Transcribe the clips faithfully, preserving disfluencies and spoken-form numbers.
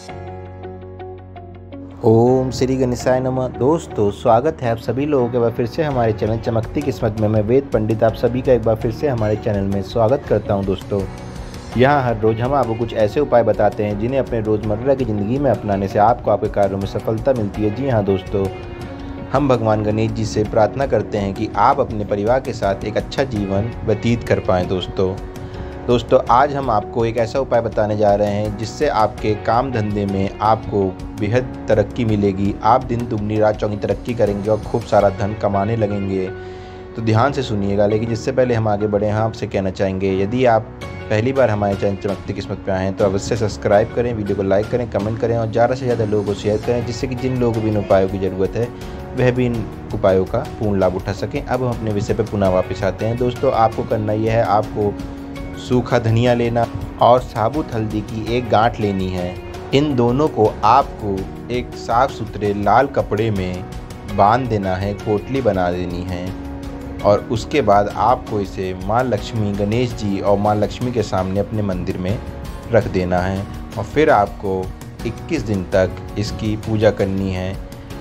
ओम श्री गणेशाय नमः। दोस्तों, स्वागत है आप सभी लोगों के बार फिर से हमारे चैनल चमकती किस्मत में। मैं वेद पंडित आप सभी का एक बार फिर से हमारे चैनल में स्वागत करता हूं। दोस्तों, यहाँ हर रोज़ हम आपको कुछ ऐसे उपाय बताते हैं जिन्हें अपने रोज़मर्रा की ज़िंदगी में अपनाने से आपको आपके कार्यों में सफलता मिलती है। जी हाँ दोस्तों, हम भगवान गणेश जी से प्रार्थना करते हैं कि आप अपने परिवार के साथ एक अच्छा जीवन व्यतीत कर पाएँ। दोस्तों दोस्तों आज हम आपको एक ऐसा उपाय बताने जा रहे हैं जिससे आपके काम धंधे में आपको बेहद तरक्की मिलेगी। आप दिन दुगनी रात चौगनी तरक्की करेंगे और खूब सारा धन कमाने लगेंगे। तो ध्यान से सुनिएगा। लेकिन जिससे पहले हम आगे बढ़े, हम आपसे कहना चाहेंगे, यदि आप पहली बार हमारे चैनल चमकती किस्मत पे आए हैं तो अवश्य सब्सक्राइब करें, वीडियो को लाइक करें, कमेंट करें और ज़्यादा से ज़्यादा लोगों को शेयर करें, जिससे कि जिन लोगों को भी इन उपायों की ज़रूरत है वह भी इन उपायों का पूर्ण लाभ उठा सकें। अब हम अपने विषय पर पुनः वापस आते हैं। दोस्तों, आपको करना यह है, आपको सूखा धनिया लेना और साबुत हल्दी की एक गांठ लेनी है। इन दोनों को आपको एक साफ सुथरे लाल कपड़े में बांध देना है, पोटली बना देनी है और उसके बाद आपको इसे माँ लक्ष्मी, गणेश जी और माँ लक्ष्मी के सामने अपने मंदिर में रख देना है और फिर आपको इक्कीस दिन तक इसकी पूजा करनी है।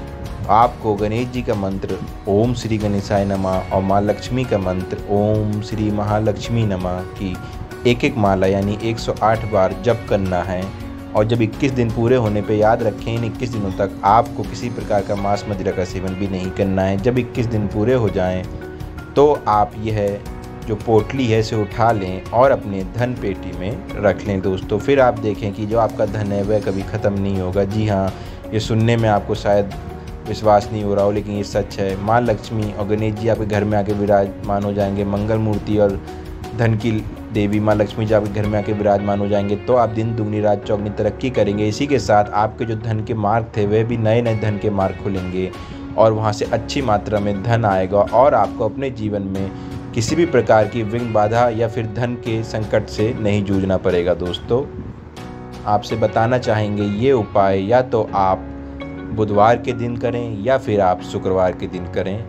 आपको गणेश जी का मंत्र ओम श्री गणेशाय नमः और माँ लक्ष्मी का मंत्र ओम श्री महालक्ष्मी नमः की एक एक माला यानी एक सौ आठ बार जप करना है। और जब इक्कीस दिन पूरे होने पे याद रखें, इन इक्कीस दिनों तक आपको किसी प्रकार का मांस मदिरा का सेवन भी नहीं करना है। जब इक्कीस दिन पूरे हो जाएं तो आप यह जो पोटली है इसे उठा लें और अपने धन पेटी में रख लें। दोस्तों, फिर आप देखें कि जो आपका धन है वह कभी ख़त्म नहीं होगा। जी हाँ, ये सुनने में आपको शायद विश्वास नहीं हो रहा हो, लेकिन ये सच है। माँ लक्ष्मी और गणेश जी आपके घर में आके विराजमान हो जाएंगे। मंगल मूर्ति और धन की देवी माँ लक्ष्मी जी आपके घर में आके विराजमान हो जाएंगे तो आप दिन दुगनी रात चौगनी तरक्की करेंगे। इसी के साथ आपके जो धन के मार्ग थे वह भी नए नए धन के मार्ग खुलेंगे और वहाँ से अच्छी मात्रा में धन आएगा और आपको अपने जीवन में किसी भी प्रकार की विघ्न बाधा या फिर धन के संकट से नहीं जूझना पड़ेगा। दोस्तों, आपसे बताना चाहेंगे ये उपाय या तो आप बुधवार के दिन करें या फिर आप शुक्रवार के दिन करें।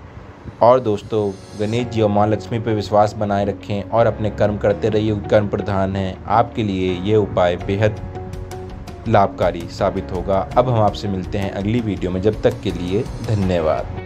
और दोस्तों, गणेश जी और माँ लक्ष्मी पर विश्वास बनाए रखें और अपने कर्म करते रहिए। कर्म प्रधान हैं। आपके लिए ये उपाय बेहद लाभकारी साबित होगा। अब हम आपसे मिलते हैं अगली वीडियो में। जब तक के लिए धन्यवाद।